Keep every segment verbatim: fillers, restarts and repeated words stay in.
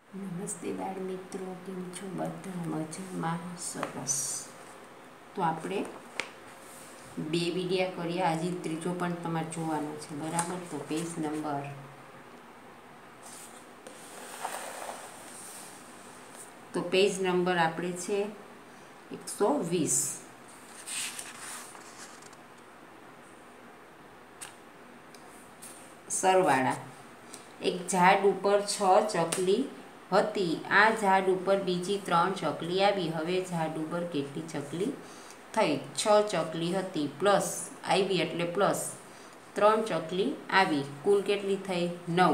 નમસ્તે બાળ મિત્રો, કેમ છો બધા? મજામાં? સરસ. તો આપણે બે વિડીયા કર્યા, આજે ત્રીજો પણ તમારે જોવાનો છે, બરાબર? તો પેજ નંબર તો પેજ નંબર આપણે છે એકસો વીસ. સરવાળા. એક ઝાડ ઉપર છ ચકલી હતી. આ ઝાડ ઉપર બીજી ત્રણ ચકલી આવી. હવે ઝાડ ઉપર કેટલી ચકલી થઈ? છ ચકલી હતી પ્લસ આવી એટલે પ્લસ ત્રણ ચકલી આવી, કુલ કેટલી થઈ? નવ.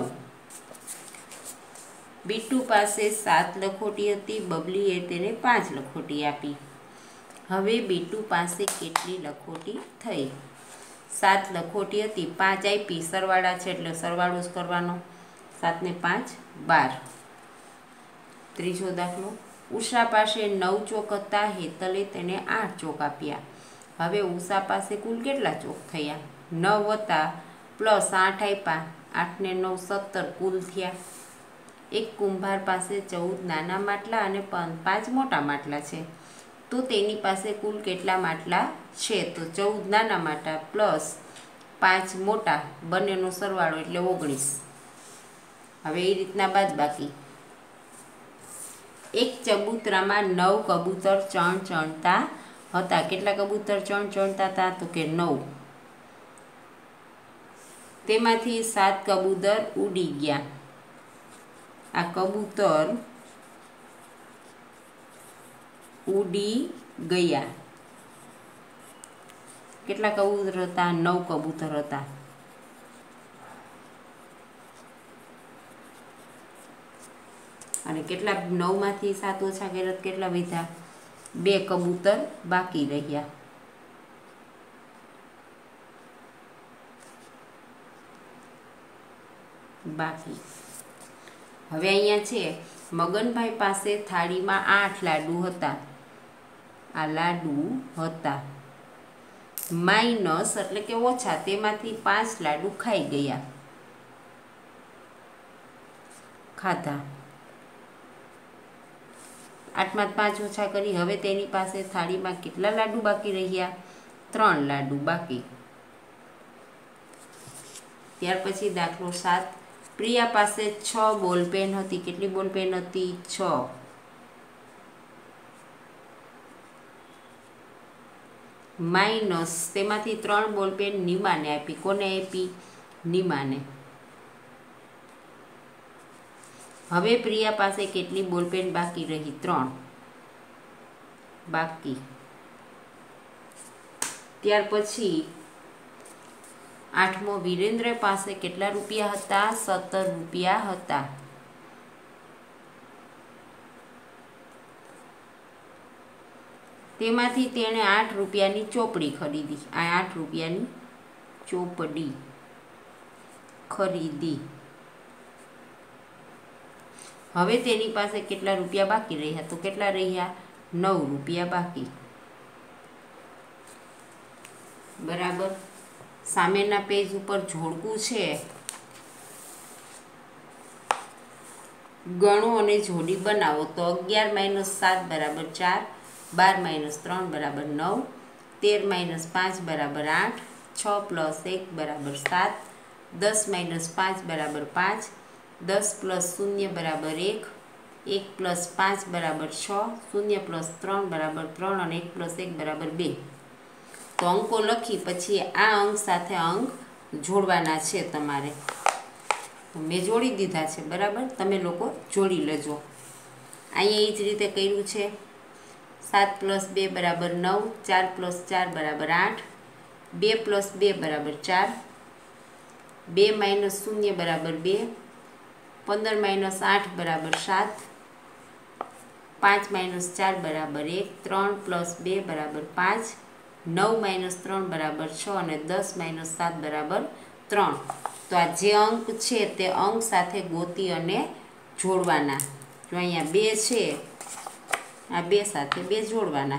બીટુ પાસે સાત લખોટી હતી. બબલીએ તેને પાંચ લખોટી આપી. હવે બીટુ પાસે કેટલી લખોટી થઈ? સાત લખોટી હતી, પાંચ આપી, સરવાળા છે એટલે સરવાળો જ કરવાનો. સાત ને પાંચ બાર. ત્રીજો દાખલો. ઉષા પાસે નવ ચોક હતા. હેતલે તેને આઠ ચોક આપ્યા. હવે ઉષા પાસે કુલ કેટલા ચોક થયા? નવ હતા પ્લસ આઠ આપ્યા, આઠ ને નવ સત્તર કુલ થયા. એક કુંભાર પાસે ચૌદ નાના માટલા અને પાંચ મોટા માટલા છે, તો તેની પાસે કુલ કેટલા માટલા છે? તો ચૌદ નાના માટલા પ્લસ પાંચ મોટા, બંનેનો સરવાળો એટલે ઓગણીસ. હવે એ રીતના બાદ બાકી. એક ચબૂતરામાં નવ કબૂતર ચણ ચણતા હતા. કેટલા કબૂતર ચણ ચણતા હતા? તો કે નવ. તેમાંથી સાત કબૂતર ઉડી ગયા. આ કબૂતર ઉડી ગયા. કેટલા કબૂતર હતા? નવ કબૂતર હતા. અને કેટલા? નવ માંથી સાત ઓછા કર્યા કેટલા વધ્યા? બે કબૂતર બાકી રહ્યા. બાકી. હવે અહીંયા છે મગનભાઈ પાસે થાળીમાં આઠ લાડુ હતા. આ લાડુ હતા માઇનસ એટલે કે ઓછા, તેમાંથી પાંચ લાડુ ખાઈ ગયા. ખાધા. આઠમાં પાંચ ઓછા કરી. હવે તેની પાસે થાળીમાં કેટલા લાડુ બાકી રહ્યા? ત્રણ લાડુ બાકી. ત્યાર પછી દાખલો સાત. પ્રિયા પાસે છ બોલપેન હતી. કેટલી બોલપેન હતી? છ. માઇનસ તેમાંથી ત્રણ બોલપેન નીમાને આપી. કોને આપી? નીમાને. હવે પ્રિયા પાસે કેટલી બોલપેન બાકી રહી? ત્રણ બાકી. ત્યાર પછી આઠમો. વિરેન્દ્ર પાસે કેટલા રૂપિયા હતા? સત્તર રૂપિયા હતા. તેમાંથી તેણે આઠ રૂપિયાની ચોપડી ખરીદી. આ આઠ રૂપિયાની ચોપડી ખરીદી. હવે તેની પાસે કેટલા રૂપિયા બાકી રહ્યા? તો કેટલા રહ્યા? નવ રૂપિયા બાકી. બરાબર. સામેના પેજ ઉપર જોડકું છે. ગણો અને જોડી બનાવો. તો અગિયાર માઇનસ સાત બરાબર ચાર, બાર માઇનસ ત્રણ બરાબર નવ, તેર માઇનસ પાંચ બરાબર આઠ, છ પ્લસ એક બરાબર સાત, દસ માઇનસ પાંચ બરાબર પાંચ, દસ પ્લસ શૂન્ય બરાબર એક, એક પ્લસ પાંચ બરાબર છ, શૂન્ય પ્લસ ત્રણ બરાબર ત્રણ અને એક પ્લસ એક બરાબર બે. તો અંકો લખી પછી આ અંક સાથે અંક જોડવાના છે તમારે. તો મેં જોડી દીધા છે, બરાબર? તમે લોકો જોડી લેજો. અહીંયા એ જ રીતે કર્યું છે. સાત પ્લસ બે બરાબર નવ, ચાર પ્લસ ચાર બરાબર આઠ, બે પ્લસ બે બરાબર ચાર, બે માઇનસ શૂન્ય બરાબર બે, પંદર માઇનસ આઠ બરાબર સાત, પાંચ માઇનસ ચાર બરાબર એક, ત્રણ પ્લસ બે બરાબર પાંચ, નવ માઇનસ ત્રણ બરાબર છ અને દસ માઇનસ સાત બરાબર ત્રણ. તો આ જે અંક છે તે અંક સાથે ગોતી અને જોડવાના. જો અહીંયા બે છે, આ બે સાથે બે જોડવાના.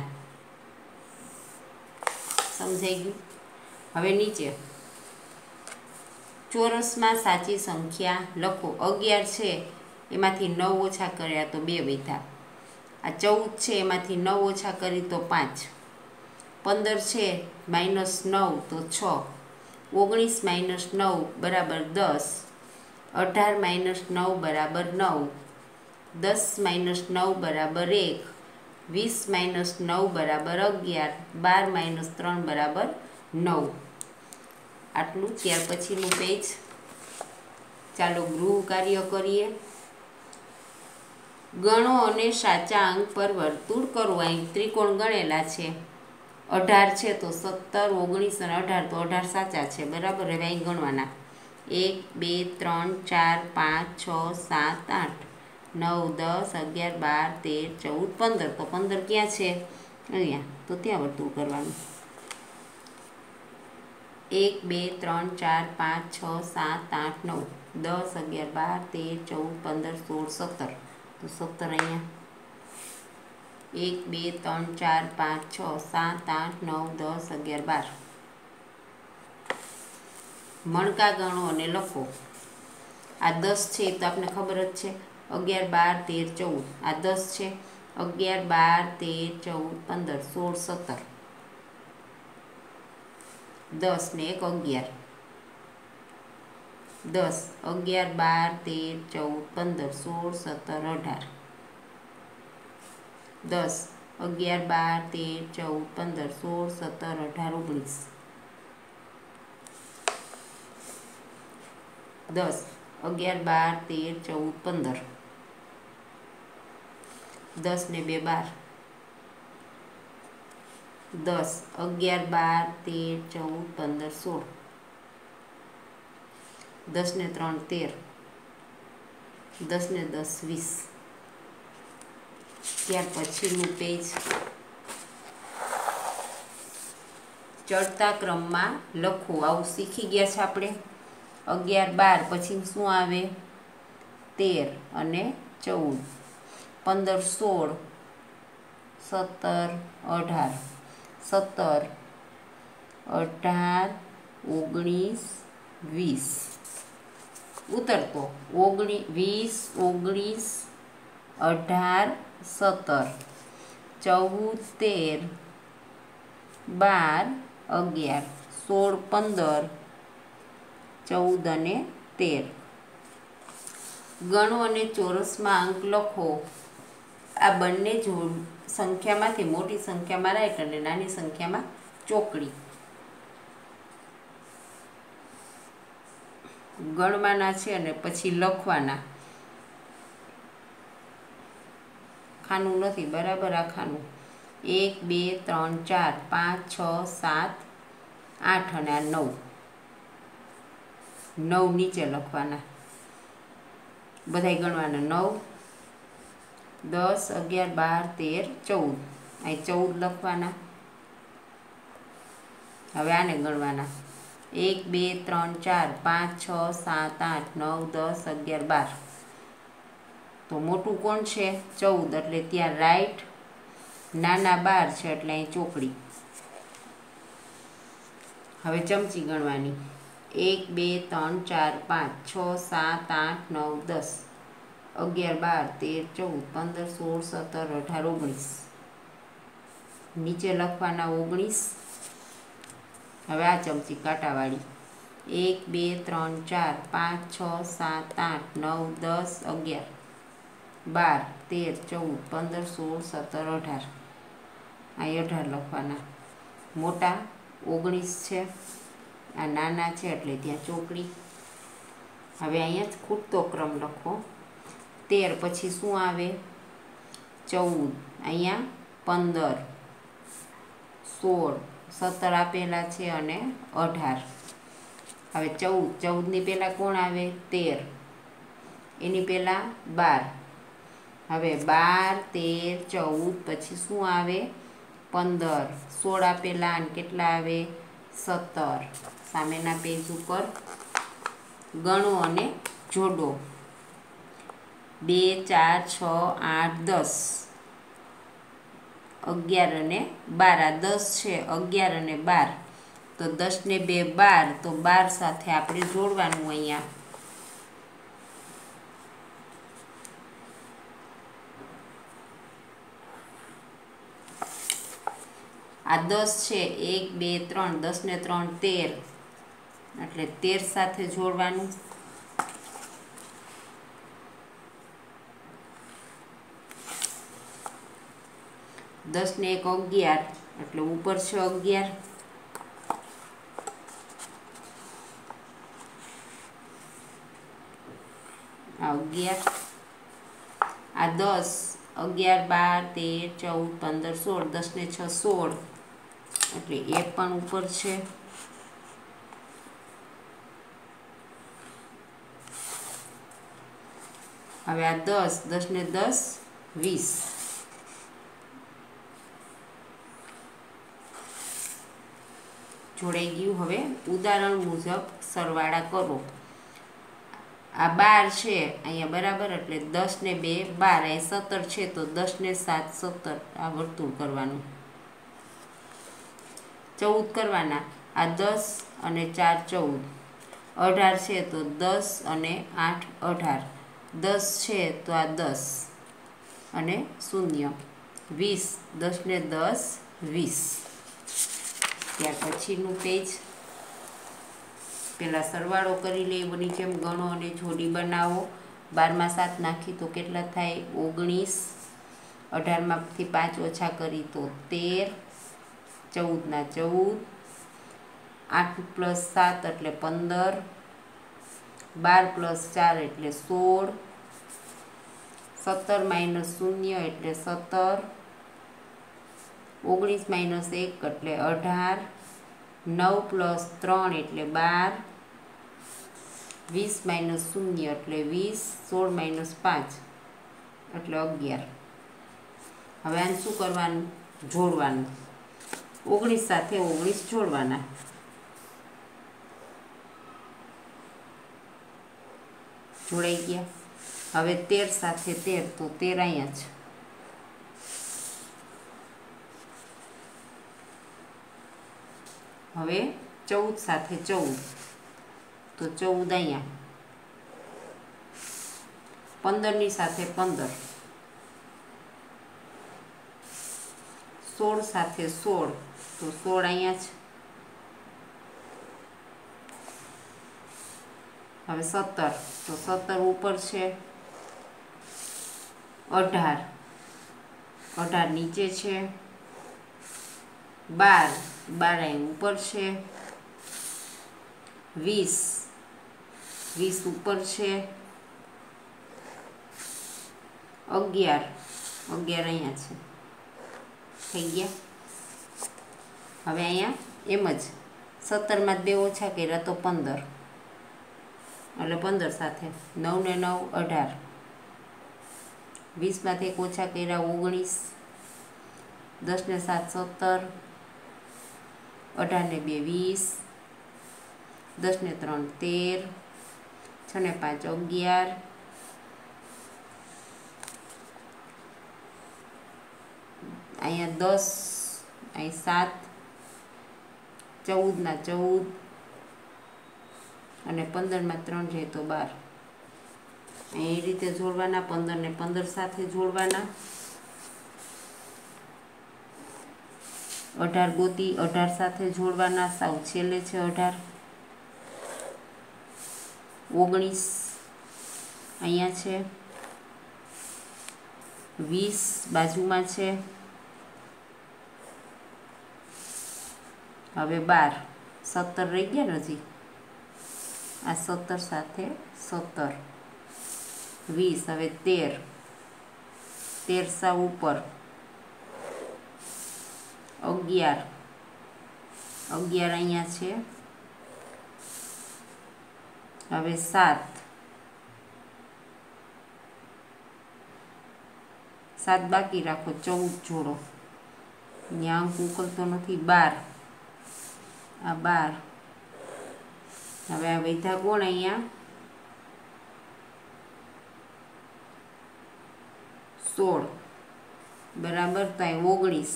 સમજાઈ ગયું? હવે નીચે ચોરસમાં સાચી સંખ્યા લખો. અગિયાર છે એમાંથી નવ ઓછા કર્યા તો બે વધ્યા. આ ચૌદ છે એમાંથી નવ ઓછા કરી તો પાંચ. પંદર છે માઇનસ નવ તો છ. ઓગણીસ માઇનસ નવ બરાબર દસ. અઢાર માઇનસ નવ બરાબર નવ. દસ માઇનસ નવ બરાબર એક. વીસ માઇનસ નવ બરાબર અગિયાર. બાર માઇનસ ત્રણ બરાબર નવ. આટલું. ત્યાર પછીનું પેજ. ચાલો ગૃહ કાર્ય કરીએ. ગણો અને સાચા અંક પર વર્તુળ કરો. અહીં ત્રિકોણ ગણેલા છે. અઢાર છે તો સત્તર, ઓગણીસ અને અઢાર તો અઢાર સાચા છે, બરાબર. હવે અહીં ગણવાના. એક બે ત્રણ ચાર પાંચ છ સાત આઠ નવ દસ અગિયાર બાર તેર ચૌદ પંદર. તો પંદર ક્યાં છે? અહીંયા. તો ત્યાં વર્તુળ કરવાનું. એક બે ત્રણ ચાર પાંચ છ સાત આઠ નવ દસ અગિયાર બાર તેર ચૌદ પંદર સોળ સત્તર. તો સત્તર અહીંયા. એક બે ત્રણ ચાર પાંચ છ સાત આઠ નવ દસ અગિયાર બાર. મણકા ગણો અને લખો. આ દસ છે તો આપણે ખબર જ છે. અગિયાર બાર તેર ચૌદ. આ દસ છે. અગિયાર બાર તેર ચૌદ પંદર સોળ સત્તર. દસ ને એક અગિયાર. દસ અગિયાર બાર તેર ચૌદ પંદર સોળ સત્તર અઢાર. દસ અગિયાર બાર તેર ચૌદ પંદર સોળ સત્તર અઢાર ઓગણીસ. દસ અગિયાર બાર તેર ચૌદ પંદર. દસ ને બે બાર. દસ અગિયાર બાર તેર ચૌદ પંદર સોળ. દસ ને ત્રણ તેર. દસ ને દસ વીસ. ત્યાર પછીનું પેજ. ચડતા ક્રમમાં લખો. આવું શીખી ગયા છે આપણે. અગિયાર બાર પછી શું આવે? તેર અને ચૌદ. પંદર સોળ. સત્તર અઢાર. સત્તર અઢાર ઓગણીસ વીસ. ઉતરતો. ઓગણી વીસ ઓગણીસ અઢાર સત્તર ચૌદ તેર બાર અગિયાર સોળ પંદર ચૌદ અને તેર. ગણો અને ચોરસમાં અંક લખો. આ બંને જો સંખ્યામાંથી મોટી સંખ્યામાં રાઈટ અને નાની સંખ્યામાં ચોકડી. ગણવાના છે અને પછી લખવાના. ખાનું નથી, બરાબર. આ ખાનું. એક બે ત્રણ ચાર પાંચ છ સાત આઠ અને આ નવ. નવ નીચે લખવાના. બધાય ગણવાના. નવ દસ અગિયાર બાર તેર ચૌદ. અહીં ચૌદ લખવાના. હવે આને ગણવાના. એક બે ત્રણ ચાર પાંચ છ સાત આઠ નવ દસ અગિયાર બાર. તો મોટું કોણ છે? ચૌદ, એટલે ત્યાં રાઈટ. નાના બાર છે એટલે અહીં ચોકડી. હવે ચમચી ગણવાની. એક બે ત્રણ ચાર પાંચ છ સાત આઠ નવ દસ અગિયાર બાર તેર ચૌદ પંદર સોળ સત્તર અઢાર ઓગણીસ. નીચે લખવાના ઓગણીસ. હવે આ ચમચી કાંટાવાળી. એક બે ત્રણ ચાર પાંચ છ સાત આઠ નવ દસ અગિયાર બાર તેર ચૌદ પંદર સોળ સત્તર અઢાર. અહીં અઢાર લખવાના. મોટા ઓગણીસ છે. આ નાના છે એટલે ત્યાં ચોકડી. હવે અહીંયા જ ખૂટતો ક્રમ લખો. તેર પછી શું આવે? ચૌદ. અહીંયા પંદર સોળ સત્તર આપેલા છે અને અઢાર. હવે ચૌદ. ચૌદની પહેલાં કોણ આવે? તેર. એની પહેલાં બાર. હવે બાર તેર ચૌદ પછી શું આવે? પંદર. સોળ આપેલા અને કેટલા આવે? સત્તર. સામેના પેજ ઉપર ગણો અને જોડો. બે ચાર છ આઠ દસ અગિયાર અને બાર. આ દસ છે. અગિયાર અને બાર. તો દસ ને બે બાર. તો બાર સાથે આપણે જોડવાનું અહીંયા. આ દસ છે, એક બે ત્રણ, દસ ને ત્રણ તેર, એટલે તેર સાથે જોડવાનું. દસ ને એક અગિયાર, એટલે ઉપર છે અગિયાર. આ અગિયાર, આ દસ, અગિયાર બાર તેર ચૌદ પંદર સોળ, દસ ને છ સોળ, એટલે એ પણ ઉપર છે. હવે આ દસ, દસ ને દસ વીસ. જોડાઈ ગયું. હવે ઉદાહરણ મુજબ સરવાળા કરો. આ બાર છે અહીંયા બરાબર, એટલે દસ ને બે બાર, અહીંયા સત્તર છે તો દસ ને સાત સત્તર, આ વર્તુળ કરવાનું. ચૌદ કરવાના, આ દસ અને ચાર ચૌદ. અઢાર છે તો દસ અને આઠ અઢાર. દસ છે તો આ દસ અને શૂન્ય. વીસ, દસ ને દસ વીસ. ત્યાર પછીનું પેજ. પહેલાં સરવાળો કરી લે, બની જેમ ગણો અને જોડી બનાવો. બારમાં સાત નાખી તો કેટલા થાય? ઓગણીસ. અઢારમાંથી પાંચ ઓછા કરી તો તેર. ચૌદના ચૌદ. આઠ પ્લસ સાત એટલે પંદર. બાર પ્લસ ચાર એટલે સોળ. સત્તર માઇનસ શૂન્ય એટલે સત્તર. ઓગણીસ માઇનસ એક એટલે અઢાર. નવ પ્લસ ત્રણ એટલે બાર. વીસ માઇનસ શૂન્ય એટલે વીસ. સોળ માઇનસ પાંચ એટલે અગિયાર. હવે આને શું કરવાનું? જોડવાનું. ઓગણીસ સાથે ઓગણીસ જોડવાના. જોડાઈ ગયા. હવે તેર સાથે તેર, તો તેર અહીંયા છે. હવે ચૌદ સાથે ચૌદ, તો ચૌદ અહીંયા. પંદરની સાથે પંદર. સોળ સાથે સોળ, તો સોળ અહીંયા છે. હવે સત્તર, તો સત્તર ઉપર છે. અઢાર, અઢાર નીચે છે. બાર, બાર અહીં ઉપર છે. વીસ, વીસ ઉપર છે. અગિયાર, અગિયાર અહીંયા છે. થઈ ગયા. હવે અહીંયા એમ જ સત્તરમાં બે ઓછા કર્યા તો પંદર, એટલે પંદર સાથે. નવ ને નવ અઢાર. વીસમાંથી એક ઓછા કર્યા ઓગણીસ. દસ ને સાત સત્તર. અઢાર ને બે વીસ. દસ ને ત્રણ તેર. છ ને પાંચ અગિયાર. અહીંયા દસ, અહીં સાત. ચૌદના ચૌદ અને પંદરમાં ત્રણ જાય તો બાર. એ રીતે જોડવાના. પંદર ને પંદર સાથે જોડવાના. અઢાર ગોતી, અઢાર સાથે જોડવાના. સાવ છેલ્લે છે અઢાર. ઓગણીસ અહીંયા છે. વીસ બાજુમાં છે. હવે બાર. સત્તર રહી ગયા ને હજી. આ સત્તર સાથે સત્તર. વીસ. હવે તેર. તેર સાવ ઉપર. અગિયાર, અગિયાર અહીંયા છે. હવે સાત. સાત બાકી રાખો, ચૌદ જોડો. અહીંયા અંક ઉકલતો નથી. બાર, આ બાર. હવે આ વૈધા કોણ અહીંયા? સોળ બરાબર. તો અહીં ઓગણીસ.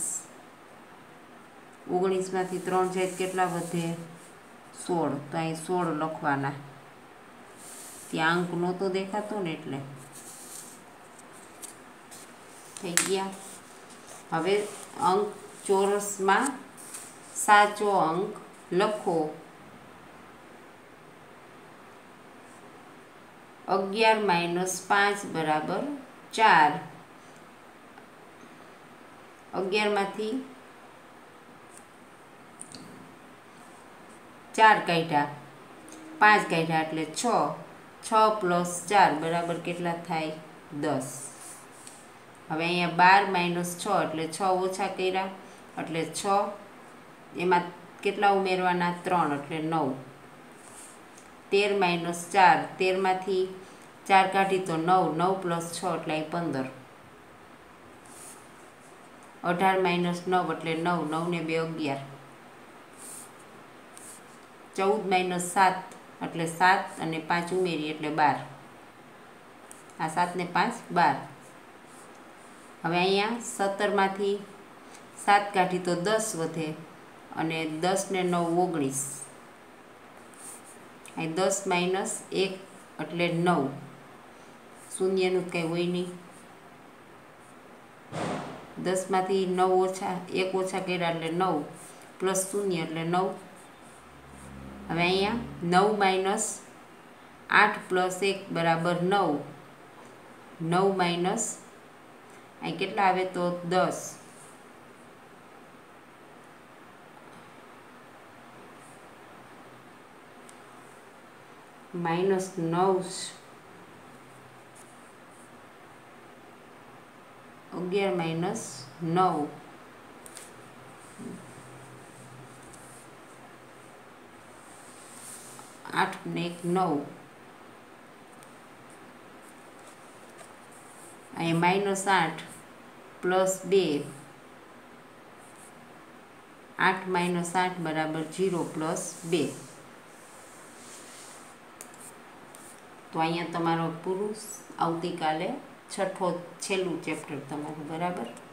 ઓગણીસમાંથી ત્રણ જાય કેટલા વધે? સોળ. તો અહીં સોળ લખવાના. ત્યાં અંક નહોતો દેખાતો ને એટલે. થઈ ગયા. હવે અંક ચોરસમાં સાચો અંક લખો. અગિયાર માઇનસ પાંચ બરાબર ચાર. અગિયારમાંથી ચાર કાઢ્યા, પાંચ કાઢ્યા એટલે છ. છ પ્લસ ચાર બરાબર કેટલા થાય? દસ. હવે અહીંયા બાર માઇનસ છ એટલે છ ઓછા કર્યા એટલે છ. એમાં કેટલા ઉમેરવાના? ત્રણ એટલે નવ. તેર માઇનસ ચાર, તેરમાંથી ચાર કાઢી તો નવ. નવ પ્લસ છ એટલે અહીં પંદર. અઢાર માઇનસ નવ એટલે નવ. નવ ને બે અગિયાર. ચૌદ માઇનસ સાત એટલે સાત અને પાંચ ઉમેરી એટલે બાર. આ સાત ને પાંચ બાર. હવે અહીંયા સત્તરમાંથી સાત કાઢી તો દસ વધે અને દસ ને નવ ઓગણીસ. અહીં દસ માઇનસ એક એટલે નવ. શૂન્યનું કંઈ હોય નહીં. દસમાંથી નવ ઓછા એક ઓછા કર્યા એટલે નવ પ્લસ શૂન્ય એટલે નવ. હવે અહીંયા નવ માઇનસ આઠ પ્લસ એક બરાબર નવ. નવ માઇનસ અહીં કેટલા આવે તો દસ. માઇનસ નવ. અગિયાર માઇનસ નવ. આઠ ને એક નવ. અહીં માઇનસ આઠ પ્લસ બે. આઠ માઇનસ આઠ બરાબર જીરો પ્લસ બે. તો અહીંયા તમારો પૂરું. આવતીકાલે છઠ્ઠો છેલ્લું ચેપ્ટર તમારું. બરાબર.